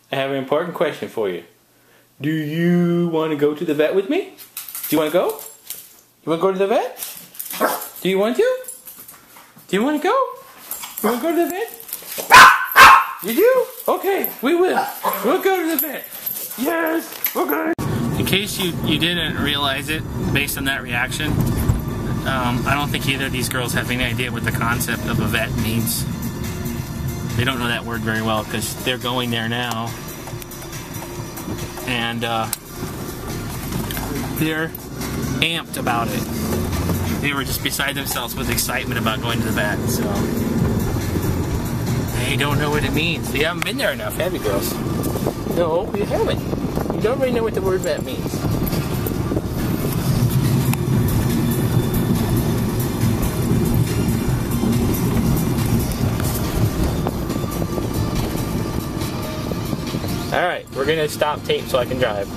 I have an important question for you. Do you want to go to the vet with me? Do you want to go? You want to go to the vet? Do you want to? Do you want to go? You want to go to the vet? You do? Okay, we will. We'll go to the vet. Yes, we're going. In case you didn't realize it, based on that reaction, I don't think either of these girls have any idea what the concept of a vet means. They don't know that word very well because they're going there now. And they're amped about it. They were just beside themselves with excitement about going to the vet, so they don't know what it means. You haven't been there enough, have you, girls? No, you haven't. You don't really know what the word vet means. Alright, we're gonna stop tape so I can drive.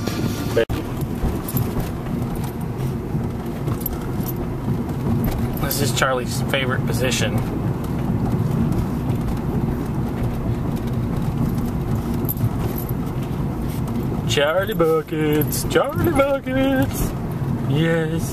This is Charlie's favorite position. Charlie Buckets! Charlie Buckets! Yes.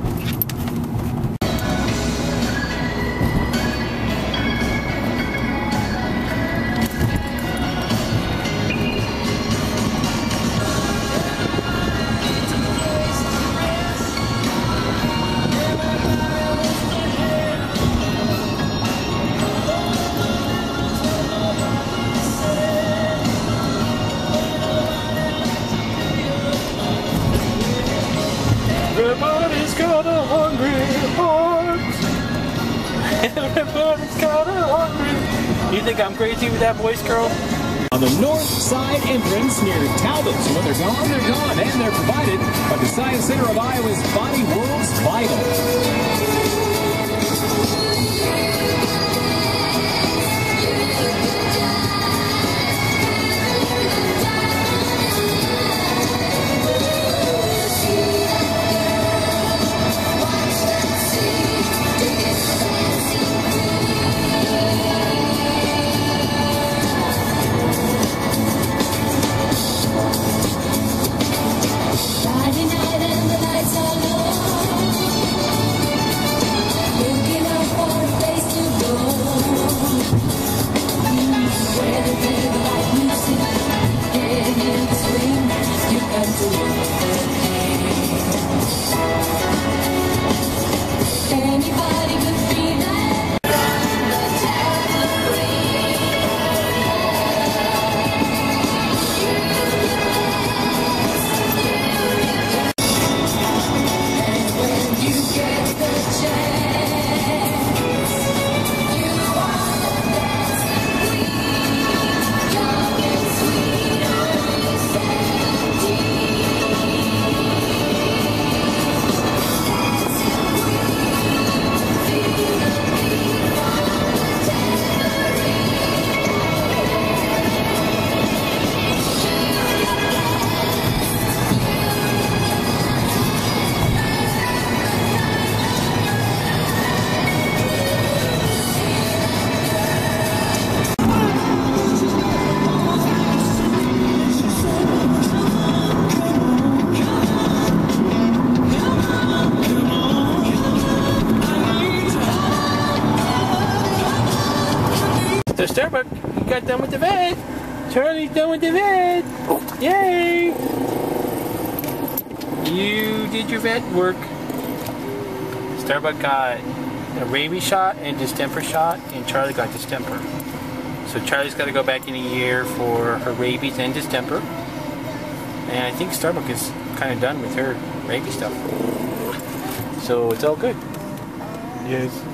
Everybody's got a hungry heart. Everybody's got a hungry. You think I'm crazy with that voice, girl? On the north side entrance near Talbot's. When they're gone, they're gone. And they're provided by the Science Center of Iowa's Body World's Vital. So Starbuck, you got done with the vet. Charlie's done with the vet. Yay! You did your vet work. Starbuck got a rabies shot and distemper shot, and Charlie got distemper. So Charlie's got to go back in a year for her rabies and distemper. And I think Starbuck is kind of done with her rabies stuff. So it's all good. Yes.